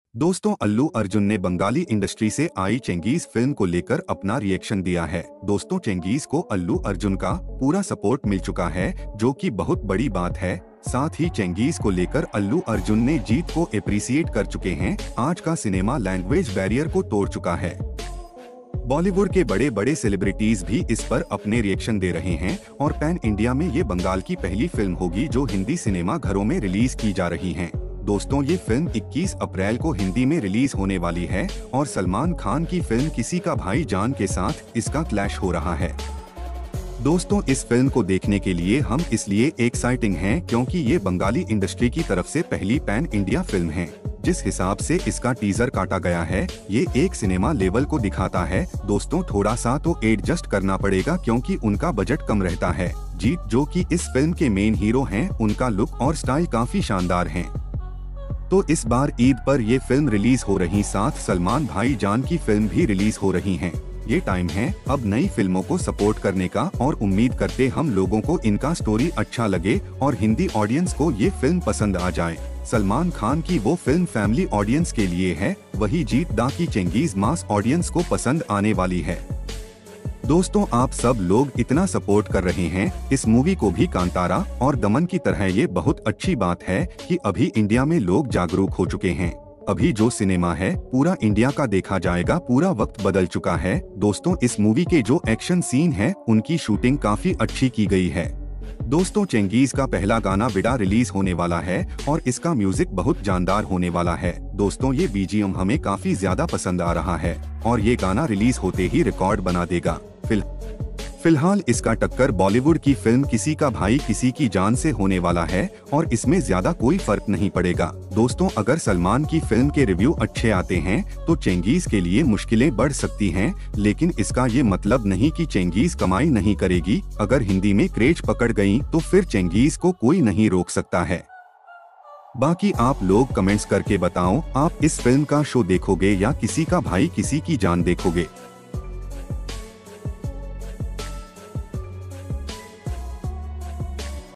दोस्तों, अल्लू अर्जुन ने बंगाली इंडस्ट्री से आई चेंगीज फिल्म को लेकर अपना रिएक्शन दिया है। दोस्तों, चेंगीज को अल्लू अर्जुन का पूरा सपोर्ट मिल चुका है, जो कि बहुत बड़ी बात है। साथ ही चेंगीज को लेकर अल्लू अर्जुन ने जीत को एप्रिसिएट कर चुके हैं। आज का सिनेमा लैंग्वेज बैरियर को तोड़ चुका है। बॉलीवुड के बड़े बड़े सेलिब्रिटीज भी इस पर अपने रिएक्शन दे रहे हैं और पैन इंडिया में ये बंगाल की पहली फिल्म होगी जो हिंदी सिनेमा घरों में रिलीज की जा रही है। दोस्तों, ये फिल्म 21 अप्रैल को हिंदी में रिलीज होने वाली है और सलमान खान की फिल्म किसी का भाई जान के साथ इसका क्लैश हो रहा है। दोस्तों, इस फिल्म को देखने के लिए हम इसलिए एक्साइटिंग हैं क्योंकि ये बंगाली इंडस्ट्री की तरफ से पहली पैन इंडिया फिल्म है। जिस हिसाब से इसका टीजर काटा गया है, ये एक सिनेमा लेवल को दिखाता है। दोस्तों, थोड़ा सा तो एडजस्ट करना पड़ेगा क्योंकि उनका बजट कम रहता है। जीत, जो कि इस फिल्म के मेन हीरो हैं, उनका लुक और स्टाइल काफी शानदार है। तो इस बार ईद पर ये फिल्म रिलीज हो रही, साथ सलमान भाई जान की फिल्म भी रिलीज हो रही है। ये टाइम है अब नई फिल्मों को सपोर्ट करने का और उम्मीद करते हम लोगों को इनका स्टोरी अच्छा लगे और हिंदी ऑडियंस को ये फिल्म पसंद आ जाए। सलमान खान की वो फिल्म फैमिली ऑडियंस के लिए है, वही जीत दा की चेंगीज मास ऑडियंस को पसंद आने वाली है। दोस्तों, आप सब लोग इतना सपोर्ट कर रहे हैं इस मूवी को भी कांतारा और दमन की तरह। ये बहुत अच्छी बात है कि अभी इंडिया में लोग जागरूक हो चुके हैं। अभी जो सिनेमा है पूरा इंडिया का देखा जाएगा, पूरा वक्त बदल चुका है। दोस्तों, इस मूवी के जो एक्शन सीन है उनकी शूटिंग काफी अच्छी की गई है। दोस्तों, चेंगीज का पहला गाना विदा रिलीज होने वाला है और इसका म्यूजिक बहुत जानदार होने वाला है। दोस्तों, ये बीजीएम हमें काफी ज्यादा पसंद आ रहा है और ये गाना रिलीज होते ही रिकॉर्ड बना देगा। फिलहाल इसका टक्कर बॉलीवुड की फिल्म किसी का भाई किसी की जान से होने वाला है और इसमें ज्यादा कोई फर्क नहीं पड़ेगा। दोस्तों, अगर सलमान की फिल्म के रिव्यू अच्छे आते हैं तो चेंगीज के लिए मुश्किलें बढ़ सकती हैं, लेकिन इसका ये मतलब नहीं कि चेंगीज कमाई नहीं करेगी। अगर हिंदी में क्रेज पकड़ गई तो फिर चेंगीज को कोई नहीं रोक सकता है। बाकी आप लोग कमेंट्स करके बताओ, आप इस फिल्म का शो देखोगे या किसी का भाई किसी की जान देखोगे।